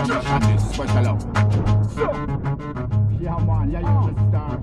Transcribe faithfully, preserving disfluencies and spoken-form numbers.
Yeah, and this special out. So, yeah man, yeah, you just start.